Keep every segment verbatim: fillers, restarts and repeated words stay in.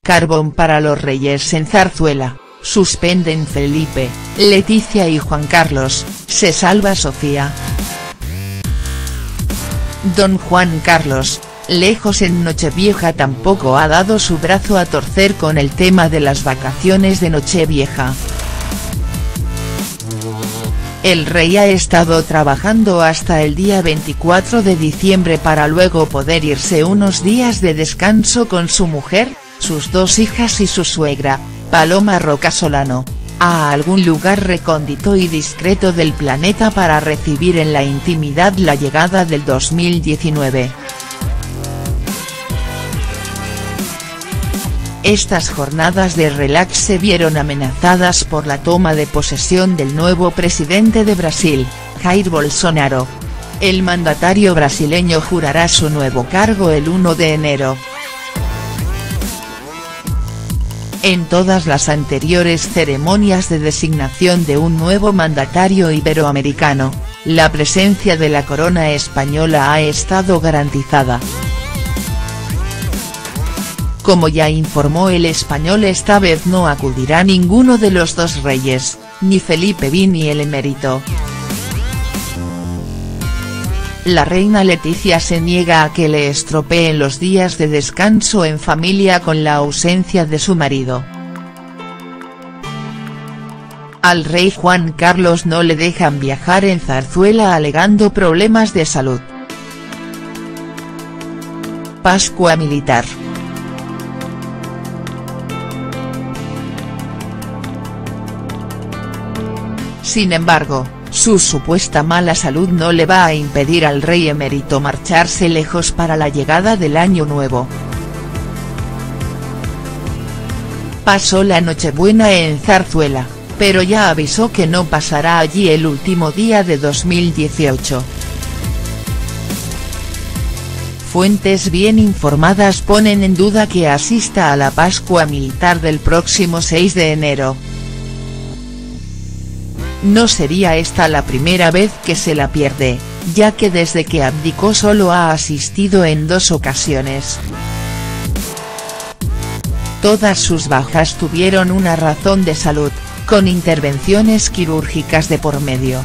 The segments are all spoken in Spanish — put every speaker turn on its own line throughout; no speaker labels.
Carbón para los reyes en Zarzuela, suspenden Felipe, Leticia y Juan Carlos, se salva Sofía. Don Juan Carlos, lejos en Nochevieja, tampoco ha dado su brazo a torcer con el tema de las vacaciones de Nochevieja. El rey ha estado trabajando hasta el día veinticuatro de diciembre para luego poder irse unos días de descanso con su mujer, sus dos hijas y su suegra, Paloma Roca Solano, a algún lugar recóndito y discreto del planeta para recibir en la intimidad la llegada del dos mil diecinueve. Estas jornadas de relax se vieron amenazadas por la toma de posesión del nuevo presidente de Brasil, Jair Bolsonaro. El mandatario brasileño jurará su nuevo cargo el uno de enero. En todas las anteriores ceremonias de designación de un nuevo mandatario iberoamericano, la presencia de la corona española ha estado garantizada. Como ya informó El Español, esta vez no acudirá ninguno de los dos reyes, ni Felipe segundo ni el emérito. La reina Leticia se niega a que le estropeen los días de descanso en familia con la ausencia de su marido. Al rey Juan Carlos no le dejan viajar en Zarzuela alegando problemas de salud. Pascua militar. Sin embargo, su supuesta mala salud no le va a impedir al rey emérito marcharse lejos para la llegada del año nuevo. Pasó la Nochebuena en Zarzuela, pero ya avisó que no pasará allí el último día de dos mil dieciocho. Fuentes bien informadas ponen en duda que asista a la Pascua militar del próximo seis de enero. No sería esta la primera vez que se la pierde, ya que desde que abdicó solo ha asistido en dos ocasiones. Todas sus bajas tuvieron una razón de salud, con intervenciones quirúrgicas de por medio.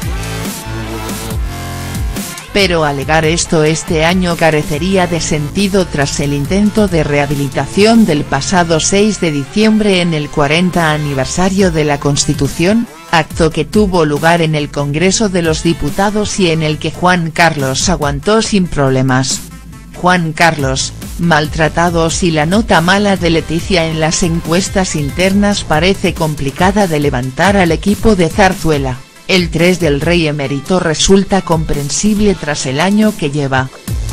Pero alegar esto este año carecería de sentido tras el intento de rehabilitación del pasado seis de diciembre en el cuarenta aniversario de la Constitución, acto que tuvo lugar en el Congreso de los Diputados y en el que Juan Carlos aguantó sin problemas. Juan Carlos, maltratados y la nota mala de Leticia en las encuestas internas parece complicada de levantar al equipo de Zarzuela. El tres del rey emérito resulta comprensible tras el año que lleva.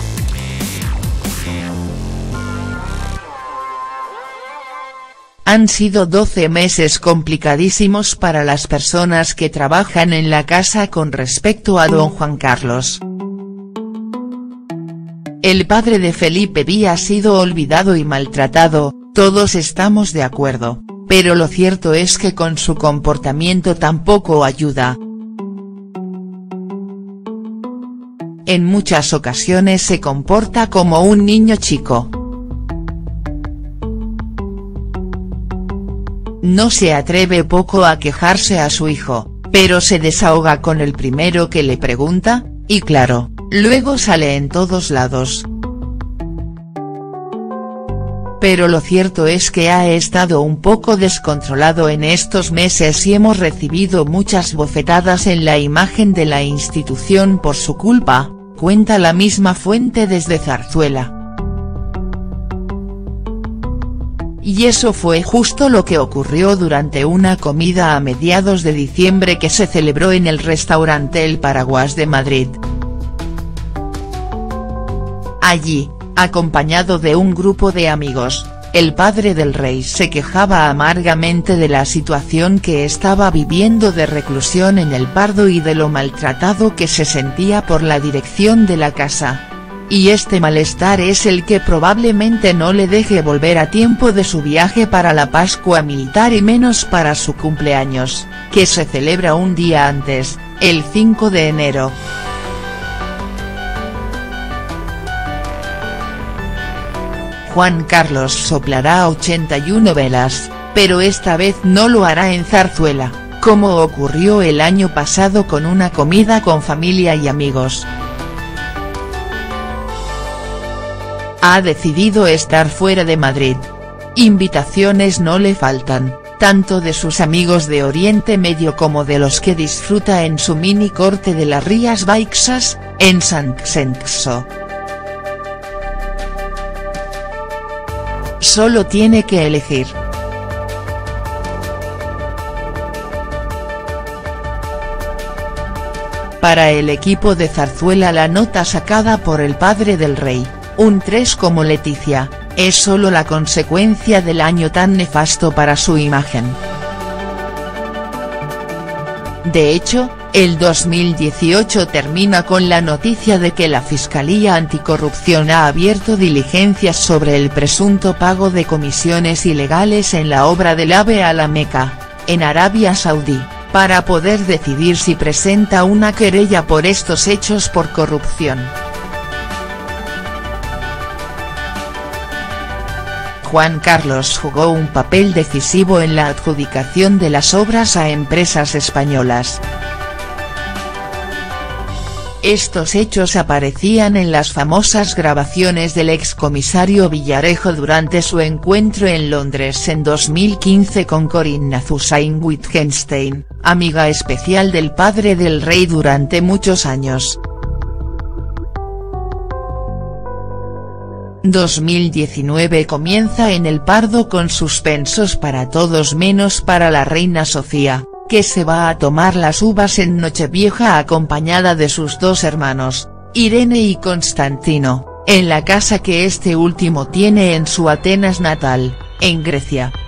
Han sido doce meses complicadísimos para las personas que trabajan en la casa con respecto a don Juan Carlos. El padre de Felipe segundo ha sido olvidado y maltratado, todos estamos de acuerdo, pero lo cierto es que con su comportamiento tampoco ayuda. En muchas ocasiones se comporta como un niño chico. No se atreve poco a quejarse a su hijo, pero se desahoga con el primero que le pregunta, y claro, luego sale en todos lados. Pero lo cierto es que ha estado un poco descontrolado en estos meses y hemos recibido muchas bofetadas en la imagen de la institución por su culpa, cuenta la misma fuente desde Zarzuela. Y eso fue justo lo que ocurrió durante una comida a mediados de diciembre que se celebró en el restaurante El Paraguas de Madrid. Allí, acompañado de un grupo de amigos, el padre del rey se quejaba amargamente de la situación que estaba viviendo de reclusión en El Pardo y de lo maltratado que se sentía por la dirección de la casa. Y este malestar es el que probablemente no le deje volver a tiempo de su viaje para la Pascua militar y menos para su cumpleaños, que se celebra un día antes, el cinco de enero. Juan Carlos soplará ochenta y una velas, pero esta vez no lo hará en Zarzuela, como ocurrió el año pasado con una comida con familia y amigos. Ha decidido estar fuera de Madrid. Invitaciones no le faltan, tanto de sus amigos de Oriente Medio como de los que disfruta en su mini corte de las Rías Baixas, en Sant Censo. Solo tiene que elegir. Para el equipo de Zarzuela la nota sacada por el padre del rey, un tres como Leticia, es solo la consecuencia del año tan nefasto para su imagen. De hecho, el dos mil dieciocho termina con la noticia de que la Fiscalía Anticorrupción ha abierto diligencias sobre el presunto pago de comisiones ilegales en la obra del AVE a la Meca, en Arabia Saudí, para poder decidir si presenta una querella por estos hechos por corrupción. Juan Carlos jugó un papel decisivo en la adjudicación de las obras a empresas españolas. Estos hechos aparecían en las famosas grabaciones del excomisario Villarejo durante su encuentro en Londres en dos mil quince con Corinna Zusain-Wittgenstein, amiga especial del padre del rey durante muchos años. dos mil diecinueve comienza en El Pardo con suspensos para todos menos para la reina Sofía, que se va a tomar las uvas en Nochevieja acompañada de sus dos hermanos, Irene y Constantino, en la casa que este último tiene en su Atenas natal, en Grecia.